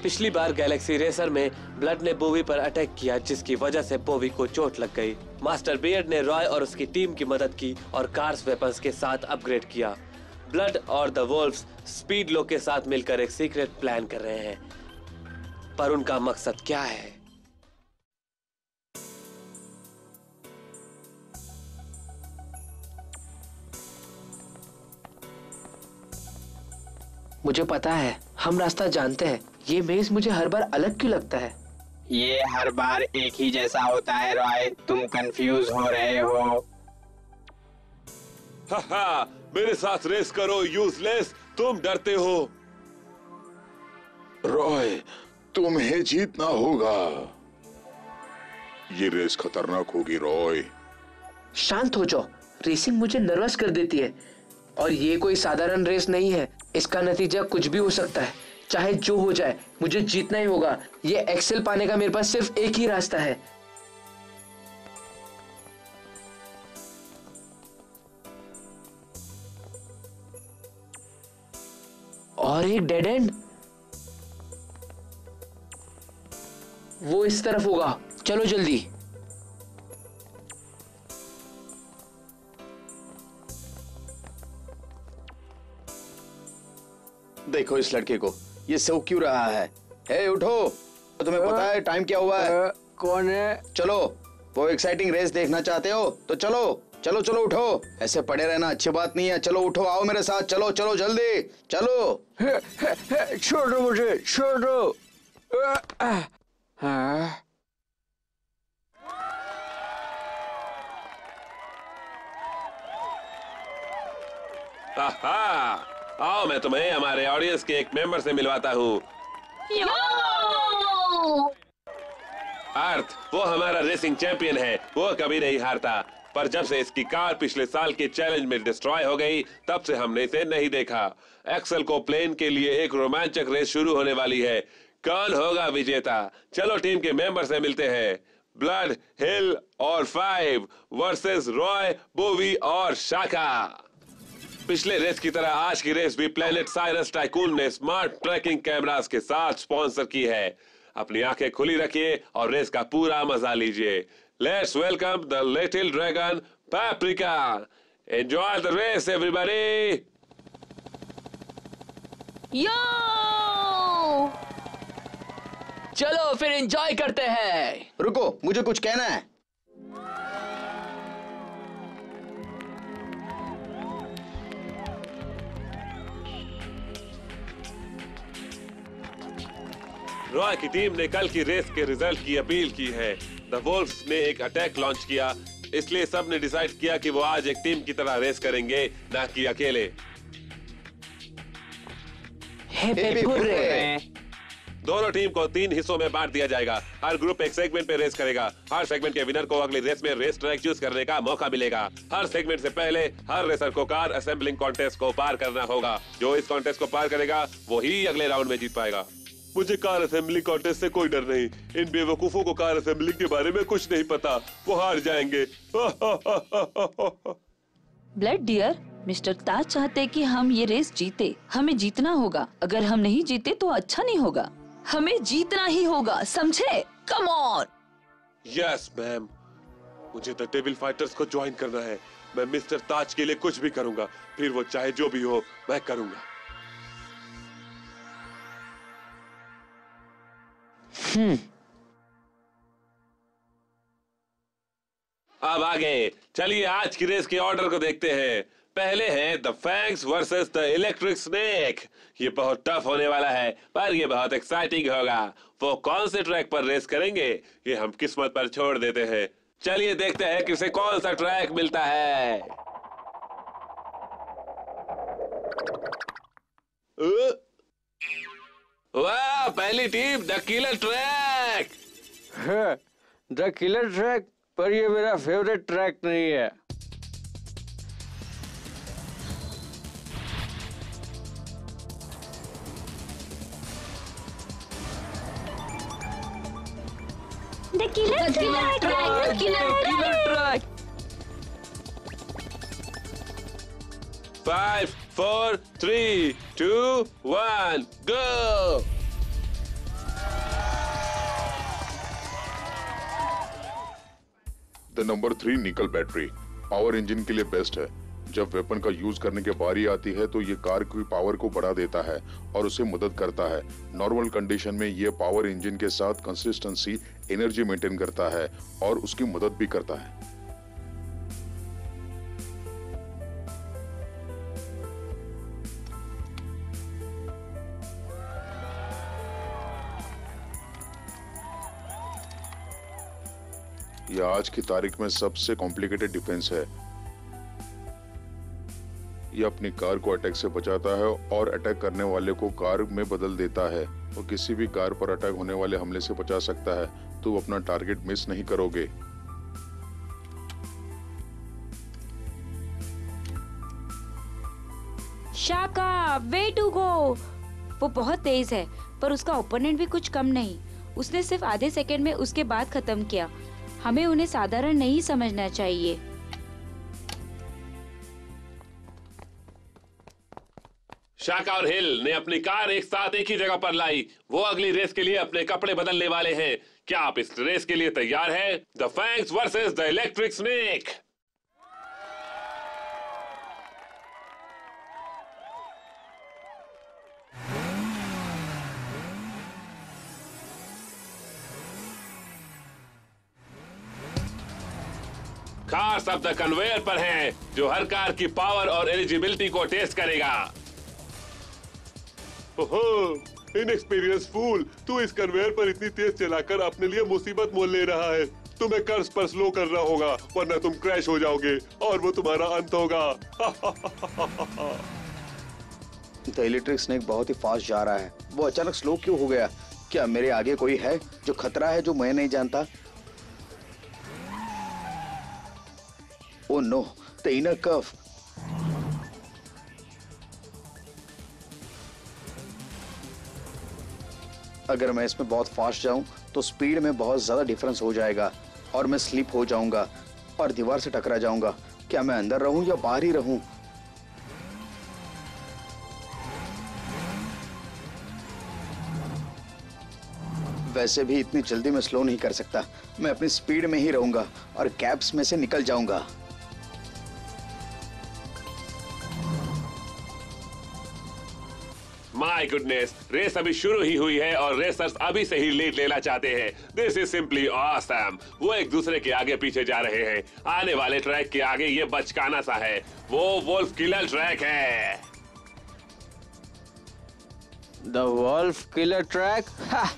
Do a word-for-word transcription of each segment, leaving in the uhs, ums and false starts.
पिछली बार Galaxy Racer में ब्लड ने बोवी पर अटैक किया, जिसकी वजह से बोवी को चोट लग गई। मास्टर बियर्ड ने रॉय और उसकी टीम की मदद की और कार्स वेपन्स के साथ अपग्रेड किया। ब्लड और द वोल्व्स स्पीड लो के साथ मिलकर एक सीक्रेट प्लान कर रहे हैं, पर उनका मकसद क्या है? मुझे पता है, हम रास्ता जानते हैं। ये मेज मुझे हर बार अलग क्यों लगता है? ये हर बार एक ही जैसा होता है रॉय, तुम कंफ्यूज हो रहे हो। हा हा, मेरे साथ रेस करो यूजलेस, तुम डरते हो। रॉय, तुम्हें जीतना होगा। ये रेस खतरनाक होगी रॉय। शांत हो जाओ, रेसिंग मुझे नर्वस कर देती है और ये कोई साधारण रेस नहीं है। इसका नतीजा कुछ भी हो सकता है, चाहे जो हो जाए मुझे जीतना ही होगा। ये एक्सेल पाने का मेरे पास सिर्फ एक ही रास्ता है। और एक डेड एंड, वो इस तरफ होगा। चलो जल्दी। देखो इस लड़के को, ये सो क्यों रहा है? हे उठो, तुम्हें पता है टाइम क्या हुआ है? कौन है? चलो, वो एक्साइटिंग रेस देखना चाहते हो तो चलो चलो चलो उठो। ऐसे पड़े रहना अच्छी बात नहीं है। चलो उठो, आओ मेरे साथ, चलो चलो जल्दी चलो। छोड़ो मुझे, छोड़ो। हाँ? आहा, आओ मैं तुम्हें हमारे ऑडियंस के एक मेंबर से मिलवाता हूँ। अर्थ, वो हमारा रेसिंग चैंपियन है, वो कभी नहीं हारता। पर जब से इसकी कार पिछले साल के चैलेंज में डिस्ट्रॉय हो गई, तब से हमने इसे नहीं देखा। एक्सेल को प्लेन के लिए एक रोमांचक रेस शुरू होने वाली है। कौन होगा विजेता? चलो टीम के मेंबर से मिलते हैं। ब्लड, हिल और फाइव वर्सेस रॉय, बोवी और शाका। पिछले रेस की तरह आज की रेस भी प्लेनेट साइरस टाइकून ने स्मार्ट ट्रैकिंग कैमरास के साथ स्पॉन्सर की है। अपनी आंखें खुली रखिए और रेस का पूरा मजा लीजिए। Let's welcome the Little Dragon Paprika. Enjoy the race everybody. Yo! चलो फिर एंजॉय करते हैं। रुको, मुझे कुछ कहना है। रॉय की टीम ने कल की रेस के रिजल्ट की अपील की है। द वोल्व्स ने एक अटैक लॉन्च किया, इसलिए सब ने डिसाइड किया कि वो आज एक टीम की तरह रेस करेंगे, ना कि अकेले। दोनों टीम को तीन हिस्सों में बांट दिया जाएगा। हर ग्रुप एक सेगमेंट पे रेस करेगा। हर सेगमेंट के विनर को अगली रेस में रेस ट्रैक चूज करने का मौका मिलेगा। हर सेगमेंट से पहले हर रेसर को कार असेंबलिंग कॉन्टेस्ट को पार करना होगा। जो इस कॉन्टेस्ट को पार करेगा वो ही अगले राउंड में जीत पाएगा। मुझे कार असेंबली कॉन्टेस्ट से कोई डर नहीं। इन बेवकूफों को कार असेंबली के बारे में कुछ नहीं पता, वो हार जाएंगे। ब्लड डियर, मिस्टर ताज चाहते कि हम ये रेस जीते। हमें जीतना होगा। अगर हम नहीं जीते तो अच्छा नहीं होगा। हमें जीतना ही होगा, समझे? Come on. यस मैम, मुझे द डेविल फाइटर्स को ज्वाइन करना है। मैं मिस्टर ताज के लिए कुछ भी करूंगा, फिर वो चाहे जो भी हो मैं करूंगा। हम्म अब आगे चलिए आज की रेस के ऑर्डर को देखते हैं। पहले है the Fangs versus the Electric Snake. ये बहुत टफ होने वाला है, पर ये बहुत एक्साइटिंग होगा। वो कौन से ट्रैक पर रेस करेंगे ये हम किस्मत पर छोड़ देते हैं। चलिए देखते हैं किसे कौन सा ट्रैक मिलता है। वाह, पहली team the Killer Track. The Killer Track, पर ये मेरा फेवरेट ट्रैक नहीं है। The killer track, the killer track. Five, four, three, two, one, go! The number three nickel battery power engine के लिए बेस्ट है। जब वेपन का यूज करने की बारी आती है तो ये कार की पावर को बढ़ा देता है और उसे मदद करता है। नॉर्मल कंडीशन में ये पावर इंजन के साथ कंसिस्टेंसी एनर्जी मेंटेन करता है और उसकी मदद भी करता है। यह आज की तारीख में सबसे कॉम्प्लिकेटेड डिफेंस है। यह अपनी कार को अटैक से बचाता है और अटैक करने वाले को कार में बदल देता है और किसी भी कार पर अटैक होने वाले हमले से बचा सकता है। तो अपना टारगेट मिस नहीं करोगे। Shaka, way to go. वो बहुत तेज है पर उसका ओपोनेंट भी कुछ कम नहीं। उसने सिर्फ आधे सेकंड में उसके बाद खत्म किया। हमें उन्हें साधारण नहीं समझना चाहिए। शाका और हिल ने अपनी कार एक साथ एक ही जगह पर लाई। वो अगली रेस के लिए अपने कपड़े बदलने वाले हैं। क्या आप इस रेस के लिए तैयार हैं? The Fangs versus the Electric Snake. Cars अब द कन्वेयर पर हैं, जो हर कार की पावर और एलिजिबिलिटी को टेस्ट करेगा। ओहो, इनएक्सपीरियंस फूल, तू इस कन्वेयर पर इतनी तेज चलाकर अपने लिए मुसीबत मोल ले रहा है। तुम्हें कर्व्स पर स्लो करना होगा वरना तुम क्रैश हो जाओगे और वो तुम्हारा अंत होगा। द इलेक्ट्रिक स्नेक बहुत ही फास्ट जा रहा है। वो अचानक स्लो क्यों हो गया? क्या मेरे आगे कोई है जो खतरा है जो मैं नहीं जानता? Oh no, the inner curve. अगर मैं इसमें बहुत फास्ट जाऊं तो स्पीड में बहुत ज्यादा डिफरेंस हो जाएगा और मैं स्लिप हो जाऊंगा और दीवार से टकरा जाऊंगा। क्या मैं अंदर रहूं या बाहर ही रहूं? वैसे भी इतनी जल्दी मैं स्लो नहीं कर सकता। मैं अपनी स्पीड में ही रहूंगा और गैप्स में से निकल जाऊंगा। माय गुडनेस, रेस अभी शुरू ही हुई है और रेसर्स अभी से ही लीड लेना चाहते हैं। This is simply awesome. वो एक दूसरे के आगे पीछे जा रहे हैं। आने वाले ट्रैक के आगे ये बचकाना सा है। वो वोल्फ किलर ट्रैक है। The Wolf Killer Track?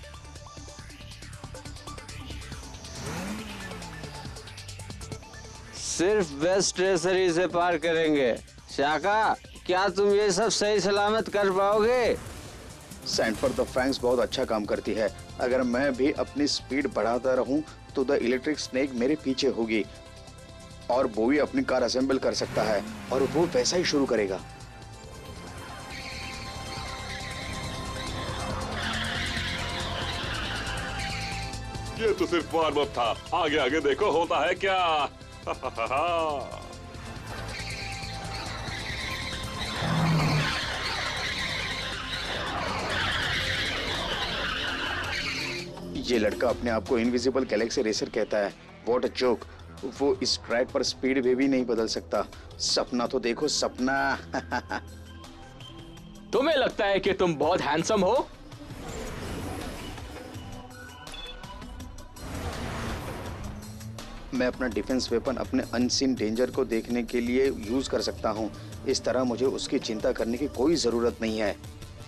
सिर्फ बेस्ट रेसर ही से पार करेंगे। शाका, क्या तुम ये सब सही सलामत कर पाओगे? सैंडफोर्ड द फैंग्स बहुत अच्छा काम करती है। अगर मैं भी अपनी स्पीड बढ़ाता रहूं तो द इलेक्ट्रिक स्नेक मेरे पीछे होगी और बोवी अपनी कार असेंबल कर सकता है और वो वैसा ही शुरू करेगा। ये तो सिर्फ वार्म अप था। आगे आगे देखो होता है क्या। ये लड़का अपने आप को इनविजिबल गैलेक्सी रेसर कहता है। What a joke. वो इस ट्रैक पर स्पीड में भी नहीं बदल सकता। सपना तो देखो, सपना। तुम्हें लगता है कि तुम बहुत हैंडसम हो? मैं अपना डिफेंस वेपन अपने अनसीन डेंजर को देखने के लिए यूज कर सकता हूं। इस तरह मुझे उसकी चिंता करने की कोई जरूरत नहीं है।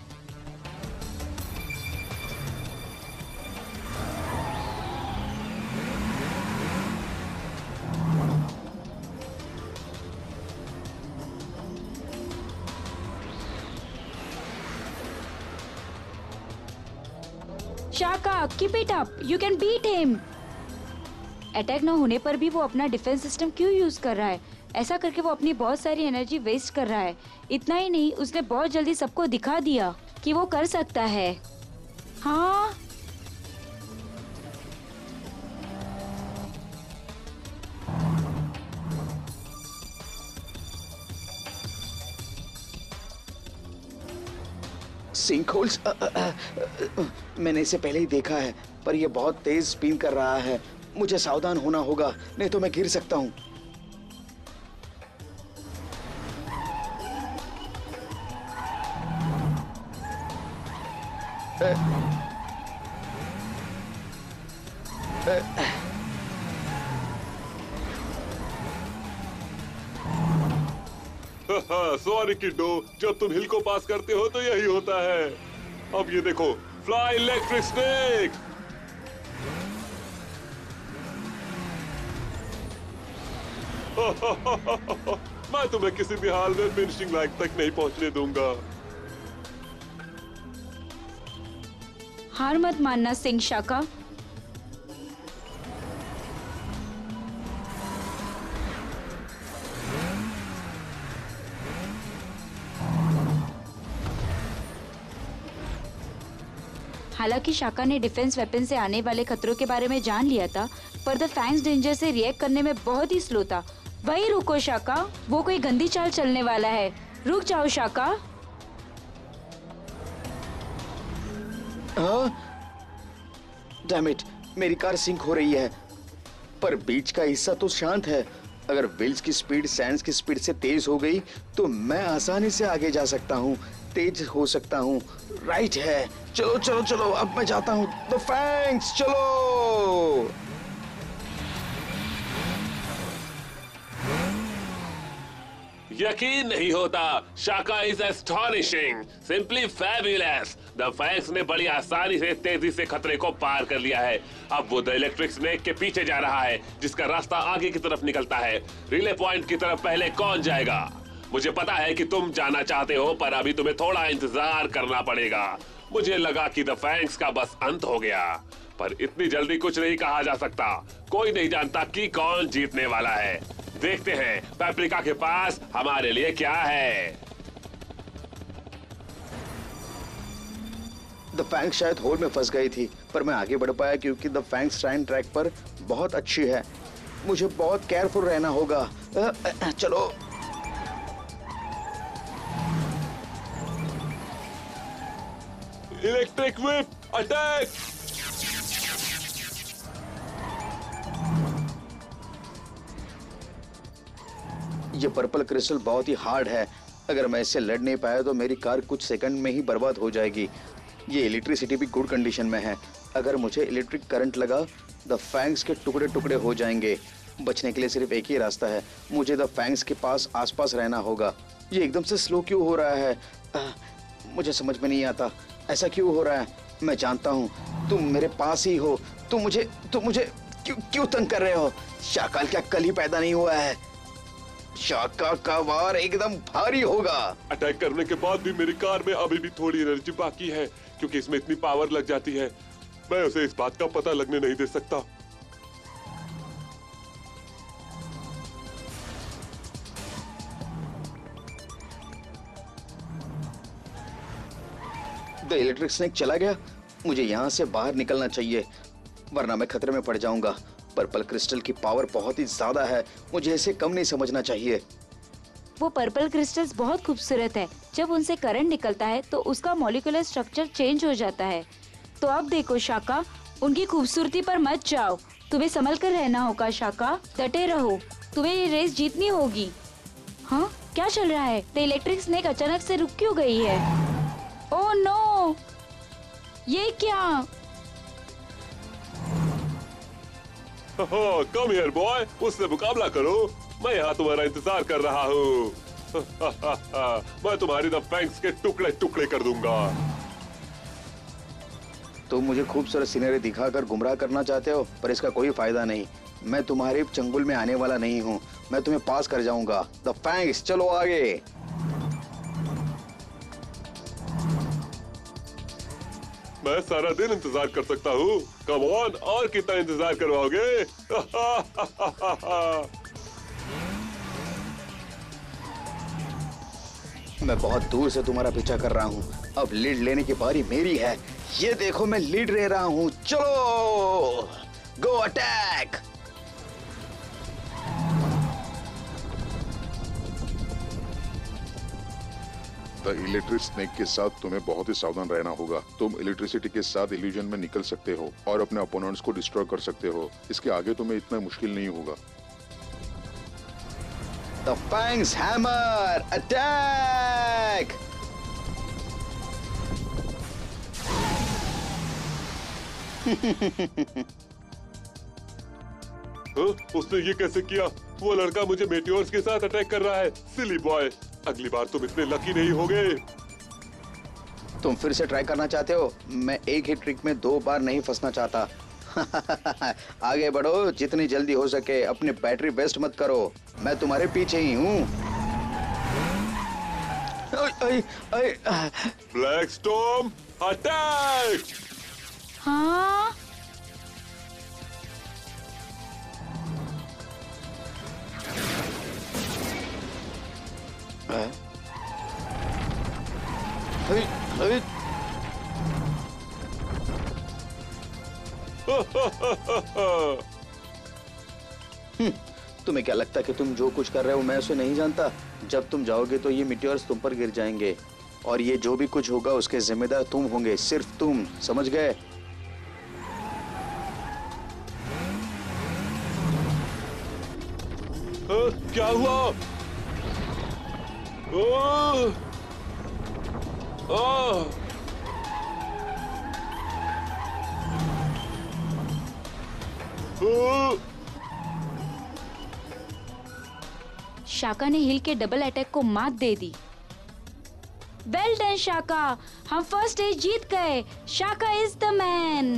Shaka, keep it up, you can beat him. Attack न होने पर भी वो अपना डिफेंस सिस्टम क्यों यूज कर रहा है? ऐसा करके वो अपनी बहुत सारी एनर्जी वेस्ट कर रहा है। इतना ही नहीं, उसने बहुत जल्दी सबको दिखा दिया कि वो कर सकता है। हाँ, सिंकहोल्स, मैंने इसे पहले ही देखा है पर यह बहुत तेज स्पिन कर रहा है मुझे सावधान होना होगा, नहीं तो मैं गिर सकता हूँ। सॉरी किड्डो, जब तुम हिल को पास करते हो तो यही होता है। अब ये देखो, फ्लाई इलेक्ट्रिक स्नेक। मैं तुम्हें किसी भी हाल में फिनिशिंग लाइन तक नहीं पहुंचने दूंगा। हार मत मानना सिंह शाका। हालांकि शाका ने डिफेंस वेपन से आने वाले खतरों के बारे में जान लिया था, पर द फैंग्स डेंजर से रिएक्ट करने में बहुत ही स्लो था। वही रुको शाका, वो कोई गंदी चाल चलने वाला है। रुक जाओ शाका। डैम इट, मेरी कार सिंक हो रही है, पर बीच का हिस्सा तो शांत है। अगर व्हील्स की स्पीड सैंड्स की स्पीड से तेज हो गई तो मैं आसानी से आगे जा सकता हूँ, तेज हो सकता हूँ। राइट है, चलो चलो चलो, अब मैं जाता हूँ। द फैंग्स, चलो। यकीन नहीं होता, Shaka is astonishing, simply fabulous. The Fangs ने बड़ी आसानी से तेजी से खतरे को पार कर लिया है। अब वो द इलेक्ट्रिक स्नेक के पीछे जा रहा है, जिसका रास्ता आगे की तरफ निकलता है। रिले पॉइंट की तरफ पहले कौन जाएगा? मुझे पता है कि तुम जाना चाहते हो, पर अभी तुम्हें थोड़ा इंतजार करना पड़ेगा। मुझे लगा कि द फैंग्स का बस अंत हो गया, पर इतनी जल्दी कुछ नहीं कहा जा सकता। कोई नहीं जानता कि कौन जीतने वाला है। देखते हैं पेपरिका के पास हमारे लिए क्या है। द फैंग्स शायद होल में फंस गई थी, पर मैं आगे बढ़ पाया क्योंकि द फैंग्स ट्राइन ट्रैक पर बहुत अच्छी है। मुझे बहुत केयरफुल रहना होगा। अ, अ, चलो। Electric whip attack. ये पर्पल क्रिस्टल बहुत ही हार्ड है। अगर मैं इससे लड़ नहीं पाया तो मेरी कार कुछ सेकंड में ही बर्बाद हो जाएगी। ये इलेक्ट्रिसिटी भी गुड कंडीशन में है। अगर मुझे इलेक्ट्रिक करंट लगा, द फैंग्स के टुकड़े टुकड़े हो जाएंगे। बचने के लिए सिर्फ एक ही रास्ता है, मुझे द फैंग्स के पास आसपास रहना होगा। ये एकदम से स्लो क्यों हो रहा है? आ, मुझे समझ में नहीं आता, ऐसा क्यों हो रहा है? मैं जानता हूँ तुम मेरे पास ही हो। तुम मुझे तुम मुझे क्यों क्यों तंग कर रहे हो? शाका क्या कल ही पैदा नहीं हुआ है? शाका का वार एकदम भारी होगा। अटैक करने के बाद भी मेरी कार में अभी भी थोड़ी एनर्जी बाकी है, क्योंकि इसमें इतनी पावर लग जाती है। मैं उसे इस बात का पता लगने नहीं दे सकता। द इलेक्ट्रिक स्नेक चला गया। मुझे यहाँ से बाहर निकलना चाहिए, वरना मैं खतरे में पड़ जाऊंगा। पर्पल क्रिस्टल की पावर बहुत ही ज्यादा है, मुझे इसे कम नहीं समझना चाहिए। वो पर्पल क्रिस्टल्स बहुत खूबसूरत है। जब उनसे करंट निकलता है तो उसका मॉलिक्यूलर स्ट्रक्चर चेंज हो जाता है। तो अब देखो शाका, उनकी खूबसूरती पर मत जाओ। तुम्हें संभल कर रहना होगा शाका, डटे रहो, तुम्हें ये रेस जीतनी होगी। हाँ, क्या चल रहा है? द इलेक्ट्रिक स्नेक अचानक से रुक क्यों गई है? ओह नो, ये क्या? कम हियर बॉय, उससे मुकाबला करो। मैं यहाँ तुम्हारा इंतजार कर रहा हूँ। मैं तुम्हारी द फैंग्स के टुकड़े टुकड़े कर दूंगा। तुम मुझे खूबसूरत सीनरी दिखाकर गुमराह करना चाहते हो, पर इसका कोई फायदा नहीं। मैं तुम्हारे चंगुल में आने वाला नहीं हूँ, मैं तुम्हें पास कर जाऊंगा। द फैंग्स, चलो आगे। मैं सारा दिन इंतजार कर सकता हूँ। कम ऑन, और कितना इंतजार करवाओगे? मैं बहुत दूर से तुम्हारा पीछा कर रहा हूँ। अब लीड लेने की बारी मेरी है। ये देखो, मैं लीड ले रहा हूँ। चलो, go attack. The the Electric Snake के साथ तुम्हें बहुत ही सावधान रहना होगा। तुम इलेक्ट्रिसिटी के साथ इल्यूजन में निकल सकते हो और अपने अपोनेंट्स को डिस्ट्रॉय कर सकते हो। इसके आगे तुम्हें इतना मुश्किल नहीं होगा। The Fangs hammer attack! उसने ये कैसे किया? वो लड़का मुझे मेटियोर्स के साथ अटैक कर रहा है। सिली बॉय, अगली बार तुम इतने लकी नहीं होगे। तुम फिर से ट्राई करना चाहते हो? मैं एक ही ट्रिक में दो बार नहीं फंसना चाहता। आगे बढ़ो जितनी जल्दी हो सके। अपनी बैटरी वेस्ट मत करो। मैं तुम्हारे पीछे ही हूँ। Black Storm attack! हाँ हे, हे। तुम्हें क्या लगता है कि तुम जो कुछ कर रहे हो मैं उसे नहीं जानता? जब तुम जाओगे तो ये मिटियोर्स तुम पर गिर जाएंगे और ये जो भी कुछ होगा उसके जिम्मेदार तुम होंगे, सिर्फ तुम। समझ गए? क्या हुआ? ओह! ओह! ओह! शाका ने हिल के डबल अटैक को मात दे दी। वेल डन शाका, हम फर्स्ट स्टेज जीत गए। Shaka is the man.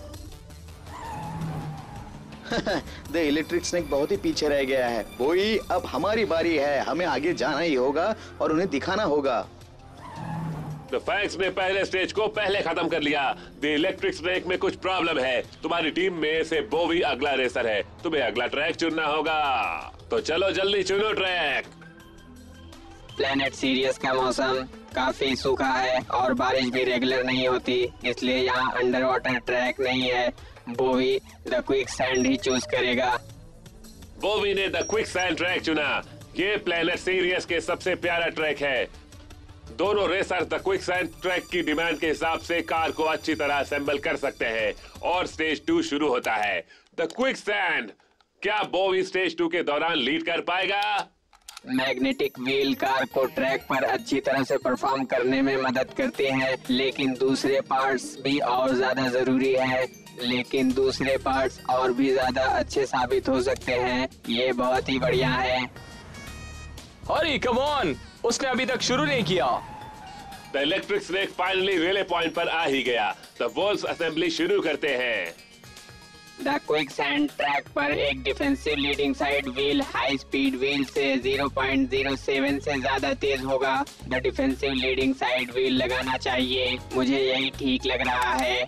The Electric Snake बहुत ही पीछे रह गया है। बोई, अब हमारी बारी है। हमें आगे जाना ही होगा और उन्हें दिखाना होगा। द फैंग्स ने पहले स्टेज को पहले खत्म कर लिया। द इलेक्ट्रिक स्नेक में कुछ प्रॉब्लम है। तुम्हारी टीम में से बोवी अगला रेसर है। तुम्हें अगला ट्रैक चुनना होगा। तो चलो जल्दी चुनो ट्रैक। प्लेनेट सीरियस का मौसम काफी सूखा है और बारिश भी रेगुलर नहीं होती, इसलिए यहाँ अंडर वाटर ट्रैक नहीं है। बोवी द क्विक सैंड ही चूज करेगा। बोवी ने द क्विक सैंड ट्रैक चुना। ये प्लेनेट सीरियस के सबसे प्यारा ट्रैक है। दोनों racer the quicksand track की डिमांड के हिसाब से कार को अच्छी तरह असेंबल कर सकते हैं और स्टेज टू शुरू होता है। द क्विक सैंड, क्या बोवी स्टेज टू के दौरान लीड कर पाएगा? मैग्नेटिक व्हील कार को ट्रैक पर अच्छी तरह से परफॉर्म करने में मदद करते हैं, लेकिन दूसरे पार्ट्स भी और ज्यादा जरूरी है। लेकिन दूसरे पार्ट्स और भी ज्यादा अच्छे साबित हो सकते हैं। ये बहुत ही बढ़िया है। हरी कम ऑन, उसने अभी तक शुरू नहीं किया। The Electric Snake finally relay point पर आ ही गया। द वॉल्स असेंबली शुरू करते हैं। द क्विक सैंड ट्रैक पर एक defensive leading side wheel high speed wheel से ज़ीरो पॉइंट ज़ीरो सेवन से ज्यादा तेज होगा। The defensive leading side wheel लगाना चाहिए। मुझे यही ठीक लग रहा है।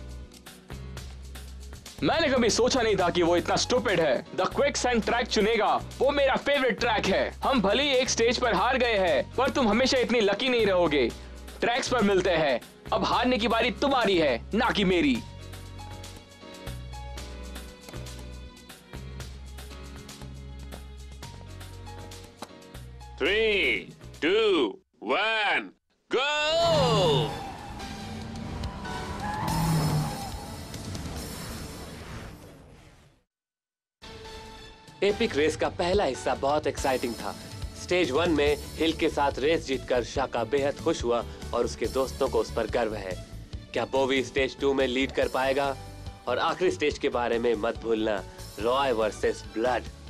मैंने कभी सोचा नहीं था कि वो इतना स्टूपिड है। द क्विक सैंड ट्रैक चुनेगा। वो मेरा फेवरेट ट्रैक है। हम भले ही एक स्टेज पर हार गए हैं, पर तुम हमेशा इतनी लकी नहीं रहोगे। ट्रैक्स पर मिलते हैं। अब हारने की बारी तुम्हारी है, ना कि मेरी। Three, two, one, go! Epic race का पहला हिस्सा बहुत एक्साइटिंग था। स्टेज वन में हिल के साथ रेस जीतकर शाका बेहद खुश हुआ और उसके दोस्तों को उस पर गर्व है। क्या बोवी स्टेज टू में लीड कर पाएगा? और आखिरी स्टेज के बारे में मत भूलना, रॉय वर्सेस ब्लड।